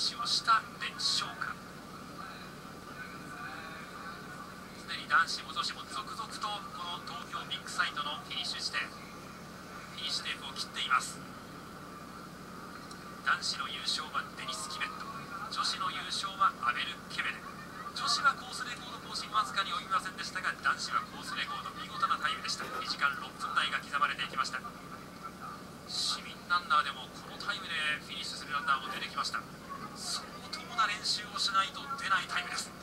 ッシュをしたでしょうか。すでに男子も女子も続々とこの東京ビッグサイトのフィニッシュ地点、フィニッシュテープを切っています。男子の優勝はデニス・キベット、女子の優勝はアベル・ケベレ。女子はコースレコード更新わずかに及びませんでしたが、男子はコースレコード見事なタイムでした。2時間6分台が刻まれていきました。市民ランナーでもこのタイムでフィニッシュするランナーも出てきました。相当な練習をしないと出ないタイムです。